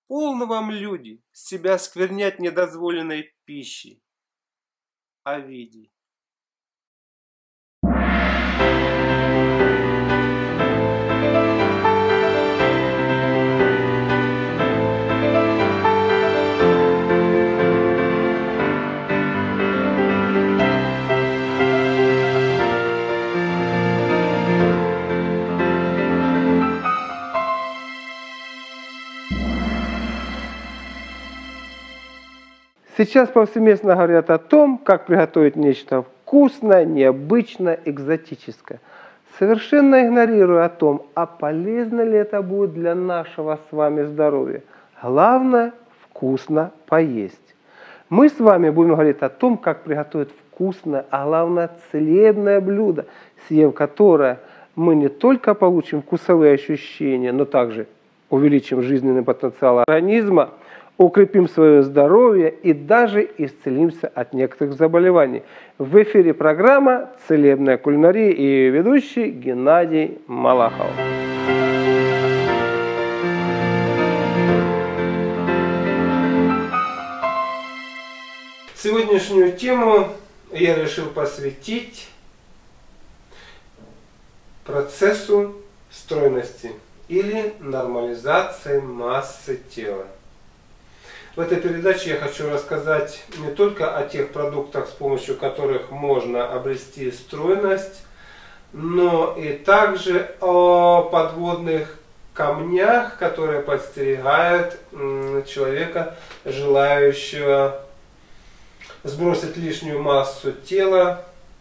Полно вам, люди, себя сквернять недозволенной пищей. Овидий. Сейчас повсеместно говорят о том, как приготовить нечто вкусное, необычное, экзотическое. Совершенно игнорируя о том, а полезно ли это будет для нашего с вами здоровья. Главное – вкусно поесть. Мы с вами будем говорить о том, как приготовить вкусное, а главное – целебное блюдо, съев которое мы не только получим вкусовые ощущения, но также увеличим жизненный потенциал организма, укрепим свое здоровье и даже исцелимся от некоторых заболеваний. В эфире программа «Целебная кулинария» и ее ведущий Геннадий Малахов. Сегодняшнюю тему я решил посвятить процессу стройности или нормализации массы тела. В этой передаче я хочу рассказать не только о тех продуктах, с помощью которых можно обрести стройность, но и также о подводных камнях, которые подстерегают человека, желающего сбросить лишнюю массу тела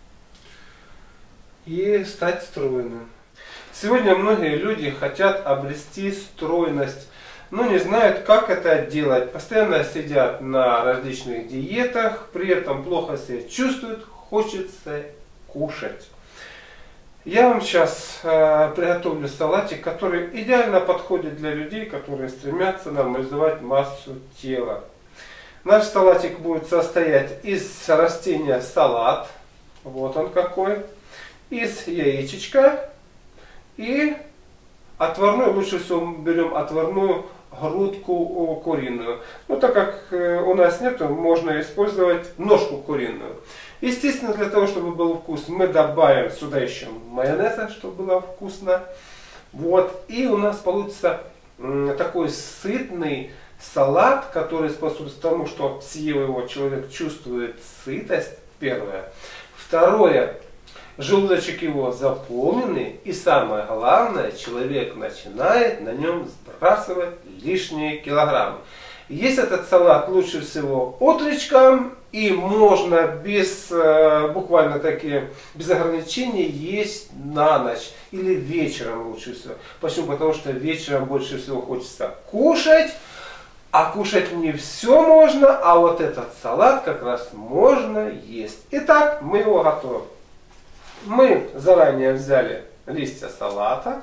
и стать стройным. Сегодня многие люди хотят обрести стройность, но не знают, как это делать. Постоянно сидят на различных диетах, при этом плохо себя чувствуют, хочется кушать. Я вам сейчас приготовлю салатик, который идеально подходит для людей, которые стремятся нормализовать массу тела. Наш салатик будет состоять из растения салат, вот он какой, из яичечка и отварную, лучше всего берем отварную грудку куриную. Но так как у нас нету, можно использовать ножку куриную. Естественно, для того, чтобы был вкус, мы добавим сюда еще майонеза, чтобы было вкусно. Вот. И у нас получится такой сытный салат, который способствует тому, что съев его, человек чувствует сытость, первое. Второе. Желудочек его заполненный, и самое главное, человек начинает на нем сбрасывать лишние килограммы. Есть этот салат лучше всего утречком, и можно буквально такие, без ограничений есть на ночь или вечером лучше всего. Почему? Потому что вечером больше всего хочется кушать, а кушать не все можно, а вот этот салат как раз можно есть. Итак, мы его готовим. Мы заранее взяли листья салата,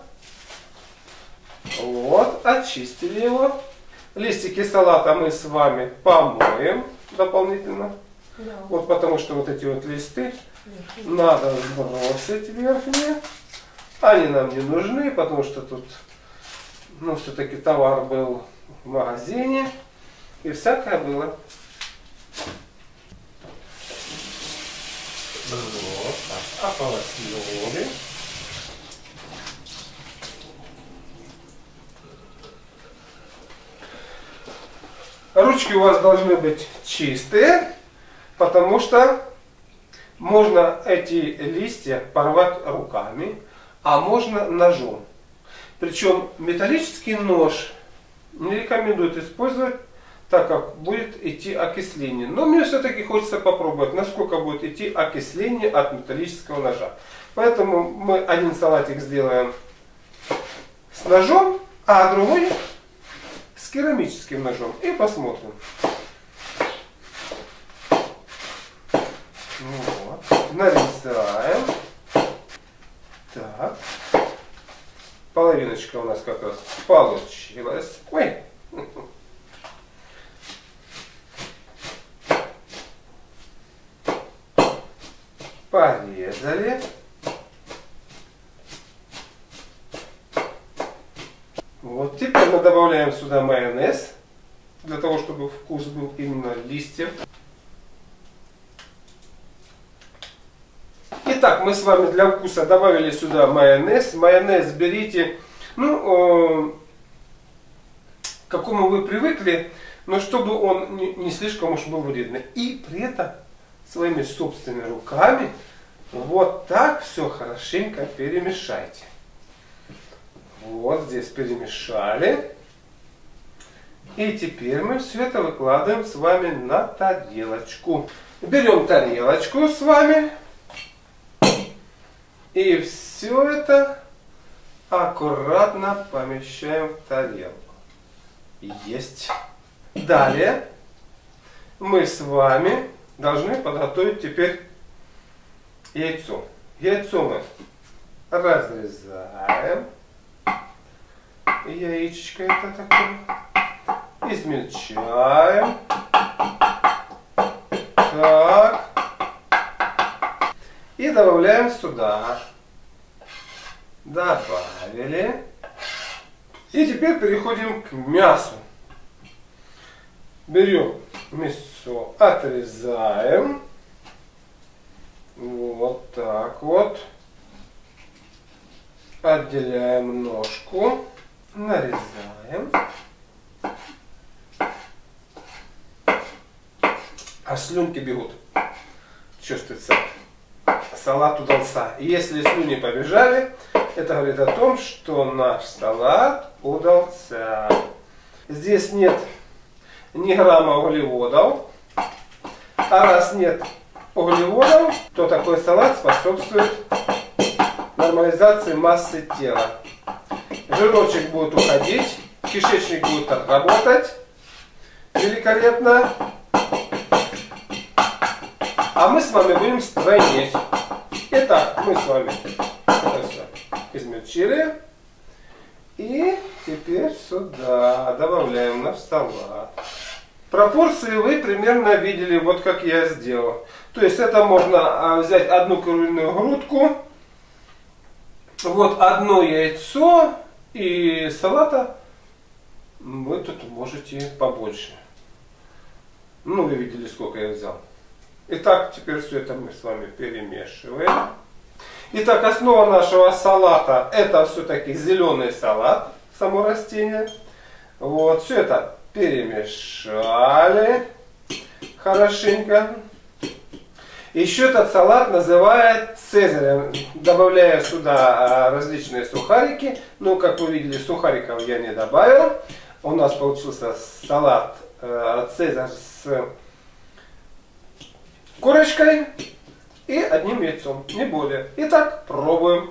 вот, очистили его. Листики салата мы с вами помоем дополнительно, да. Вот потому что вот эти вот листы надо сбросить верхние. Они нам не нужны, потому что тут, все-таки товар был в магазине и всякое было. Вот так, ополоснули. Ручки у вас должны быть чистые, потому что можно эти листья порвать руками, а можно ножом. Причем металлический нож не рекомендуют использовать, так как будет идти окисление. Но мне все-таки хочется попробовать, насколько будет идти окисление от металлического ножа. Поэтому мы один салатик сделаем с ножом, а другой с керамическим ножом. И посмотрим. Вот. Нарезаем. Так. Половиночка у нас как раз получилась. Ой. Порезали. Вот теперь мы добавляем сюда майонез. для того, чтобы вкус был именно листьев. Итак, мы с вами для вкуса добавили сюда майонез. Майонез берите, ну, к какому вы привыкли, но чтобы он не слишком уж был вредный. И при этом своими собственными руками вот так все хорошенько перемешайте. Вот здесь перемешали. И теперь мы все это выкладываем с вами на тарелочку. Берем тарелочку с вами. И все это аккуратно помещаем в тарелку. Есть. Далее мы с вами должны подготовить теперь яйцо. Яйцо мы разрезаем. Яичко это такое. Измельчаем. Так. И добавляем сюда. Добавили. И теперь переходим к мясу. Берем мясо, отрезаем. Вот так вот. Отделяем ножку. Нарезаем. А слюнки бегут. Чувствуется. Салат удался. И если слюни побежали, это говорит о том, что наш салат удался. Здесь нет ни грамма углеводов. А раз нет углеводов, то такой салат способствует нормализации массы тела. Жирочек будет уходить, кишечник будет работать великолепно. А мы с вами будем стройнеть. Итак, мы с вами это все измельчили. И теперь сюда добавляем наш салат. Пропорции вы примерно видели, вот как я сделал. То есть это можно взять одну куриную грудку, вот одно яйцо, и салата вы тут можете побольше. Ну, вы видели, сколько я взял. Итак, теперь все это мы с вами перемешиваем. Итак, основа нашего салата это все-таки зеленый салат, само растение. Вот, все это перемешали хорошенько. Еще этот салат называют цезарем. Добавляя сюда различные сухарики. Ну, как вы видели, сухариков я не добавил. У нас получился салат цезарь с курочкой и одним яйцом, не более. Итак, пробуем.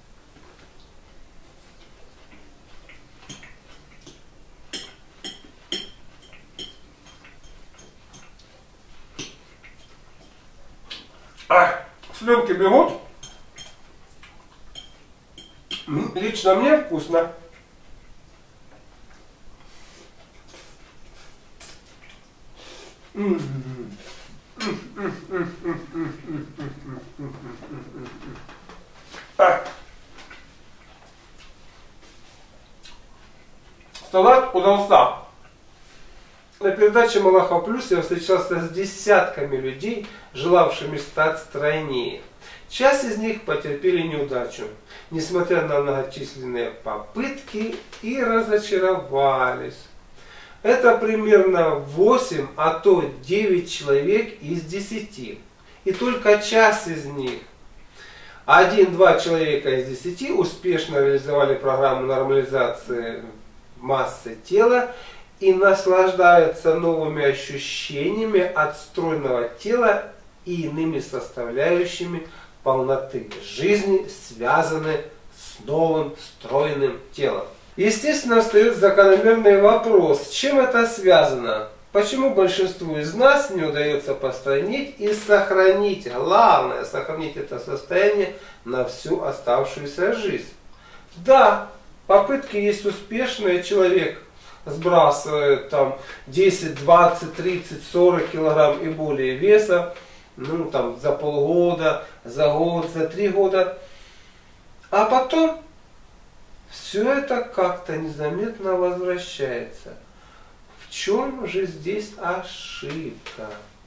Слюнки бегут. Лично мне вкусно. Салат удался. На передаче Малахов Плюс я встречался с десятками людей, желавшими стать стройнее. Часть из них потерпели неудачу, несмотря на многочисленные попытки, и разочаровались. Это примерно 8, а то 9 человек из 10. И только часть из них, 1-2 человека из 10 успешно реализовали программу нормализации массы тела и наслаждаются новыми ощущениями от стройного тела и иными составляющими полноты жизни, связаны с новым стройным телом. Естественно, встает закономерный вопрос, с чем это связано? Почему большинству из нас не удается постройнеть и сохранить, главное, сохранить это состояние на всю оставшуюся жизнь? Да, попытки есть успешные, человек сбрасывает там 10, 20, 30, 40 килограмм и более веса, ну там за полгода, за год, за 3 года. А потом все это как-то незаметно возвращается. В чем же здесь ошибка?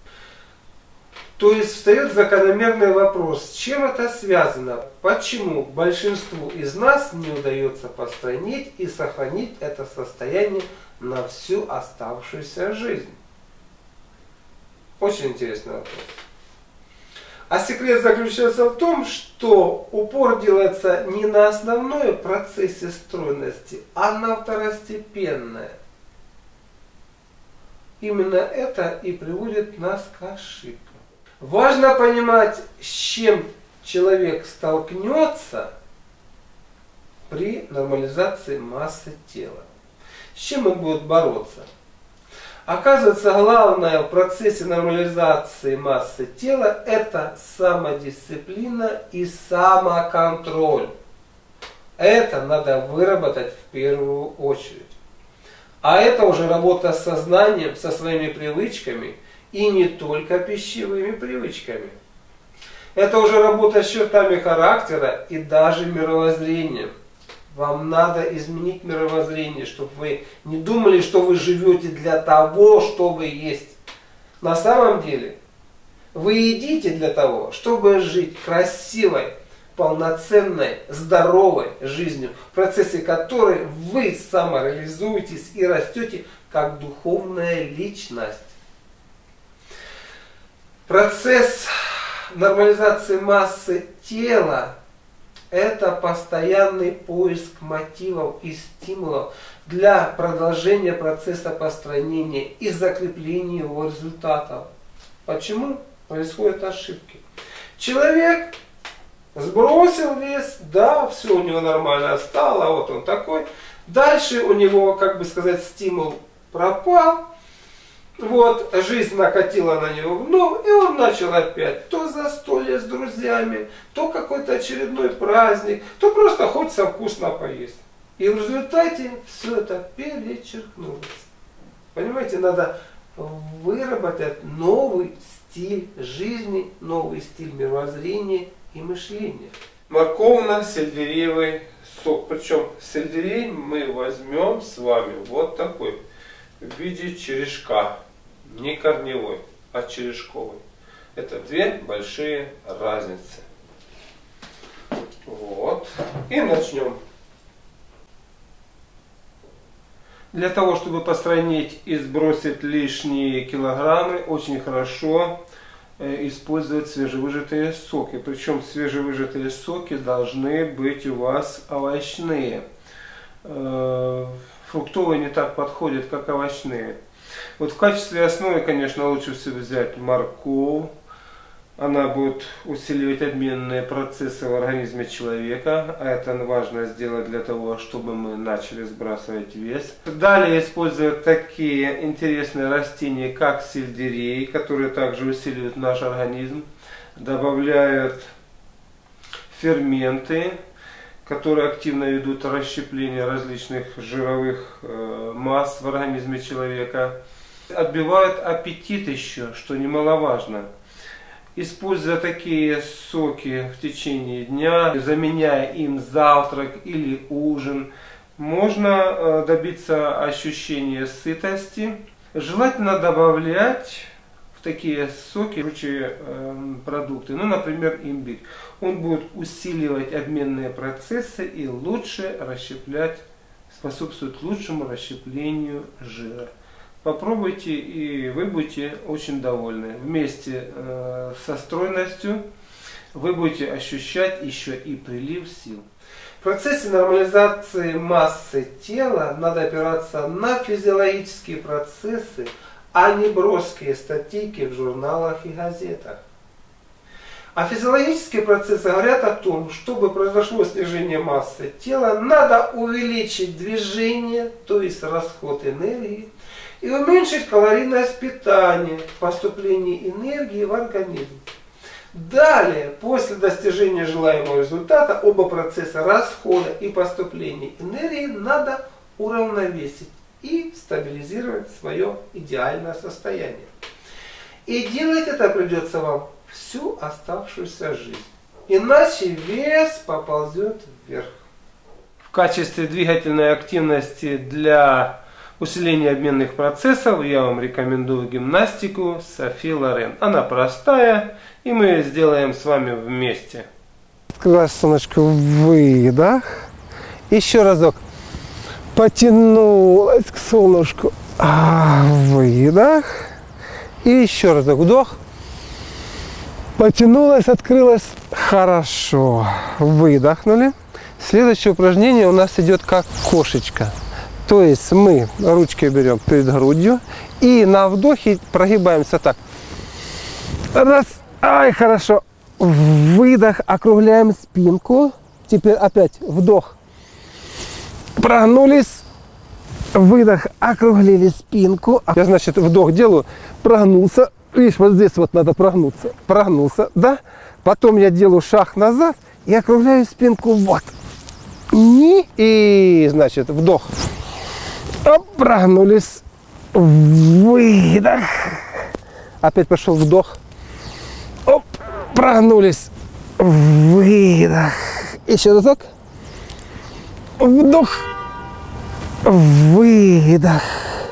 То есть встает закономерный вопрос, с чем это связано? Почему большинству из нас не удается построить и сохранить это состояние на всю оставшуюся жизнь? Очень интересный вопрос. А секрет заключается в том, что упор делается не на основной процессе стройности, а на второстепенное. Именно это и приводит нас к ошибкам. Важно понимать, с чем человек столкнется при нормализации массы тела. С чем он будет бороться. Оказывается, главное в процессе нормализации массы тела – это самодисциплина и самоконтроль. Это надо выработать в первую очередь. А это уже работа с сознанием, со своими привычками, и не только пищевыми привычками. Это уже работа с чертами характера и даже мировоззрением. Вам надо изменить мировоззрение, чтобы вы не думали, что вы живете для того, чтобы есть. На самом деле, вы едите для того, чтобы жить красивой, полноценной, здоровой жизнью, в процессе которой вы самореализуетесь и растете как духовная личность. Процесс нормализации массы тела – это постоянный поиск мотивов и стимулов для продолжения процесса построения и закрепления его результатов. Почему происходят ошибки? Человек сбросил вес, да, все у него нормально стало, вот он такой. Дальше у него, как бы сказать, стимул пропал. Вот, жизнь накатила на него вновь, и он начал опять то застолье с друзьями, то какой-то очередной праздник, то просто хочется вкусно поесть. И в результате все это перечеркнулось. Понимаете, надо выработать новый стиль жизни, новый стиль мировоззрения и мышления. Морковно-сельдереевый сок. Причем сельдерей мы возьмем с вами вот такой, в виде черешка. Не корневой, а черешковый. Это две большие разницы. Вот. И начнем. Для того, чтобы постройнить и сбросить лишние килограммы, очень хорошо использовать свежевыжатые соки. Причем свежевыжатые соки должны быть у вас овощные. Фруктовые не так подходят, как овощные. Вот в качестве основы, конечно, лучше всего взять морковь. Она будет усиливать обменные процессы в организме человека. А это важно сделать для того, чтобы мы начали сбрасывать вес. Далее использовать такие интересные растения, как сельдерей, которые также усиливают наш организм. Добавляют ферменты, которые активно ведут расщепление различных жировых масс в организме человека. Отбивают аппетит еще, что немаловажно. Используя такие соки в течение дня, заменяя им завтрак или ужин, можно добиться ощущения сытости. Желательно добавлять в такие соки прочие продукты, ну, например, имбирь. Он будет усиливать обменные процессы и лучше расщеплять, способствует лучшему расщеплению жира. Попробуйте, и вы будете очень довольны. Вместе со стройностью вы будете ощущать еще и прилив сил. В процессе нормализации массы тела надо опираться на физиологические процессы, а не броские статейки в журналах и газетах. А физиологические процессы говорят о том, чтобы произошло снижение массы тела, надо увеличить движение, то есть расход энергии, и уменьшить калорийность питания, поступление энергии в организм. Далее, после достижения желаемого результата, оба процесса расхода и поступления энергии надо уравновесить и стабилизировать свое идеальное состояние. И делать это придется вам всю оставшуюся жизнь. Иначе вес поползет вверх. В качестве двигательной активности для усиления обменных процессов, я вам рекомендую гимнастику Софи Лорен. Она простая, и мы ее сделаем с вами вместе. Открываешь солнышко, выдох. Еще разок. Потянулась к солнышку. Выдох. И еще разок. Вдох. Потянулась, открылась. Хорошо. Выдохнули. Следующее упражнение у нас идет как кошечка. То есть мы ручки берем перед грудью и на вдохе прогибаемся так. Раз. Ай, хорошо. Выдох. Округляем спинку. Теперь опять вдох. Прогнулись. Выдох. Округлили спинку. Я, значит, вдох делаю. Прогнулся. Видишь, вот здесь вот надо прогнуться. Прогнулся, да? Потом я делаю шаг назад и округляю спинку. Вот. И, значит, вдох. Оп, прогнулись. Выдох. Опять пошел вдох. Оп, прогнулись. Выдох. Еще разок. Вдох. Выдох.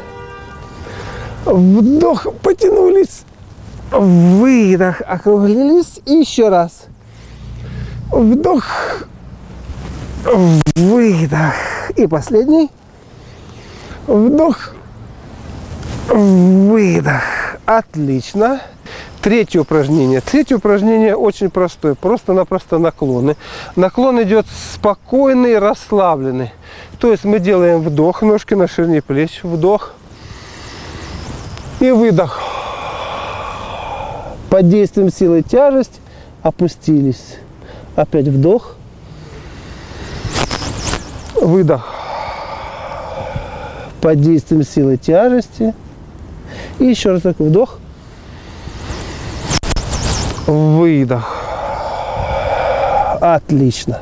Вдох. Потянулись. Выдох. Округлились. И еще раз. Вдох. Выдох. И последний. Вдох. Выдох. Отлично. Третье упражнение. Третье упражнение очень простое. Просто-напросто наклоны. Наклон идет спокойный, расслабленный. То есть мы делаем вдох, ножки на ширине плеч. Вдох. И выдох. Под действием силы тяжесть опустились. Опять вдох. Выдох. Под действием силы тяжести. И еще раз такой вдох. Выдох. Отлично.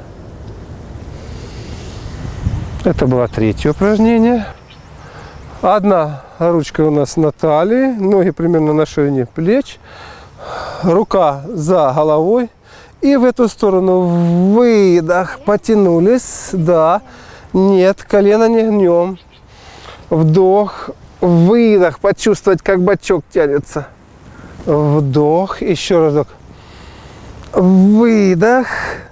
Это было третье упражнение. Одна ручка у нас на талии, ноги примерно на ширине плеч, рука за головой. И в эту сторону выдох. Потянулись. Да. Нет, колено не гнем. Вдох. Выдох. Почувствовать, как бочок тянется. Вдох. Еще разок. Выдох.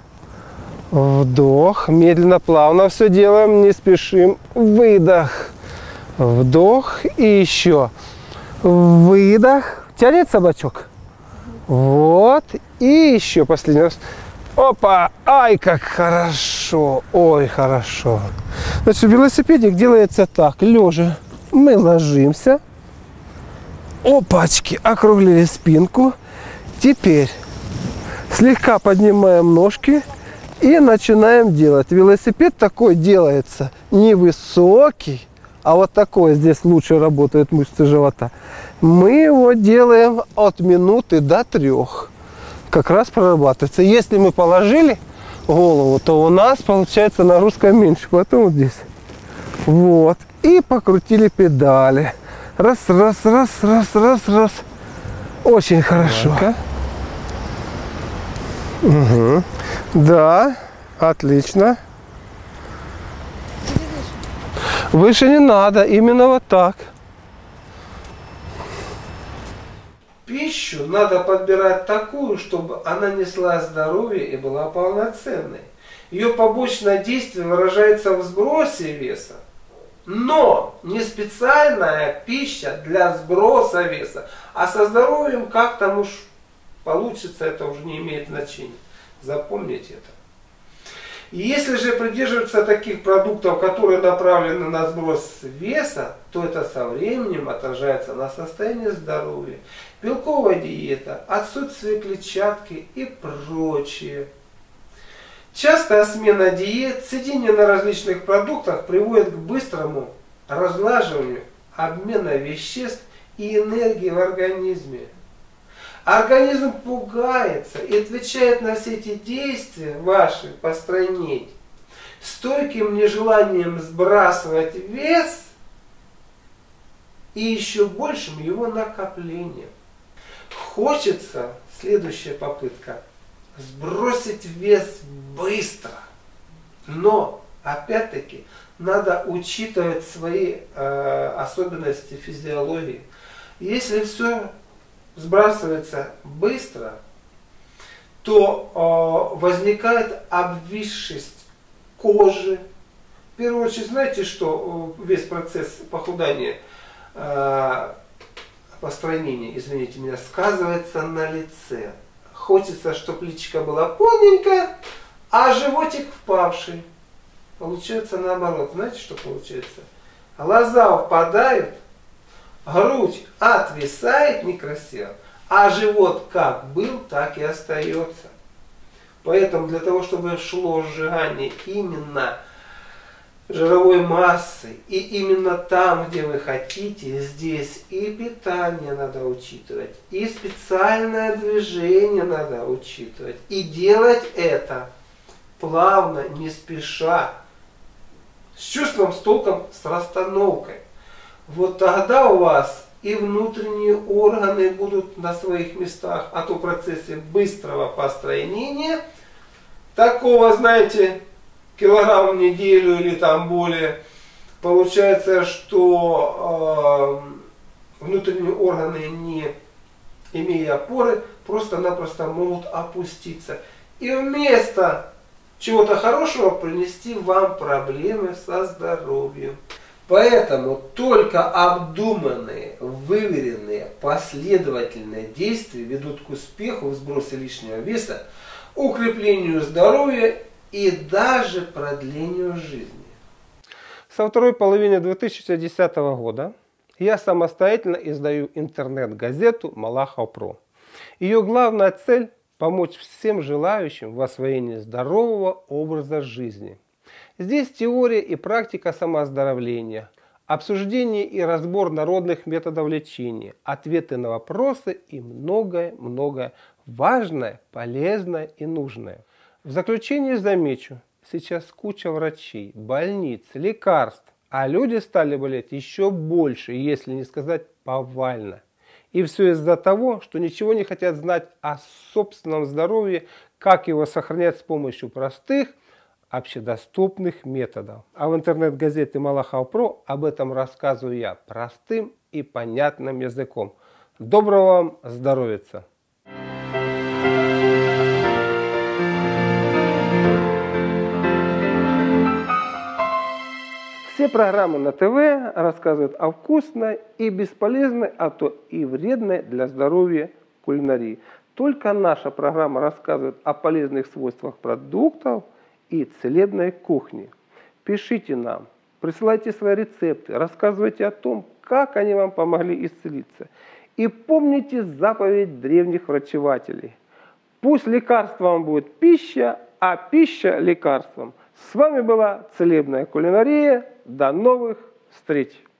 Вдох. Медленно, плавно все делаем. Не спешим. Выдох. Вдох. И еще. Выдох. Тянется бочок. Вот. И еще последний раз. Опа. Ай, как хорошо. Ой, хорошо. Значит, велосипедик делается так. Лежа. Мы ложимся. Опачки. Округлили спинку. Теперь слегка поднимаем ножки. И начинаем делать. Велосипед такой делается невысокий. А вот такой здесь лучше работают мышцы живота. Мы его делаем от минуты до 3. Как раз прорабатывается. Если мы положили голову, то у нас получается нагрузка меньше. Поэтому вот здесь. Вот. И покрутили педали. Раз, раз, раз, раз, раз, раз. Очень хорошо. Угу. Да, отлично. Выше не надо, именно вот так. Пищу надо подбирать такую, чтобы она несла здоровье и была полноценной. Ее побочное действие выражается в сбросе веса. Но не специальная пища для сброса веса, а со здоровьем как там уж получится, это уже не имеет значения. Запомните это. И если же придерживаться таких продуктов, которые направлены на сброс веса, то это со временем отражается на состоянии здоровья, белковая диета, отсутствие клетчатки и прочее. Частая смена диет, сидение на различных продуктах приводит к быстрому разлаживанию обмена веществ и энергии в организме. Организм пугается и отвечает на все эти действия ваши постранить стойким нежеланием сбрасывать вес и еще большим его накоплением. Хочется, следующая попытка, сбросить вес быстро, но Опять-таки, надо учитывать свои особенности физиологии. Если все сбрасывается быстро, то возникает обвисшесть кожи. В первую очередь, знаете, что весь процесс похудания, постройнения, извините меня, сказывается на лице. Хочется, чтобы личико было полненькое, а животик впавший. Получается наоборот. Знаете, что получается? Глаза впадают, грудь отвисает некрасиво, а живот как был, так и остается. Поэтому для того, чтобы шло сжигание именно жировой массы, и именно там, где вы хотите, здесь и питание надо учитывать, и специальное движение надо учитывать, и делать это плавно, не спеша, с чувством, с толком, с расстановкой. Вот тогда у вас и внутренние органы будут на своих местах, а то в процессе быстрого построения, такого, знаете, килограмм в неделю или там более, получается, что внутренние органы, не имея опоры, просто-напросто могут опуститься. И вместо чего-то хорошего принести вам проблемы со здоровьем. Поэтому только обдуманные, выверенные, последовательные действия ведут к успеху в сбросе лишнего веса, укреплению здоровья и даже продлению жизни. Со второй половины 2010 года я самостоятельно издаю интернет-газету «Малахов Про». Ее главная цель – помочь всем желающим в освоении здорового образа жизни. Здесь теория и практика самооздоровления, обсуждение и разбор народных методов лечения, ответы на вопросы и многое-многое важное, полезное и нужное. В заключение замечу, сейчас куча врачей, больниц, лекарств, а люди стали болеть еще больше, если не сказать повально. И все из-за того, что ничего не хотят знать о собственном здоровье, как его сохранять с помощью простых, общедоступных методов. А в интернет-газете «Малахов Про» об этом рассказываю я простым и понятным языком. Доброго вам здоровья! Все программы на ТВ рассказывают о вкусной и бесполезной, а то и вредной для здоровья кулинарии. Только наша программа рассказывает о полезных свойствах продуктов и целебной кухни. Пишите нам, присылайте свои рецепты, рассказывайте о том, как они вам помогли исцелиться. И помните заповедь древних врачевателей. Пусть лекарством будет пища, а пища лекарством. С вами была Целебная кулинария. До новых встреч!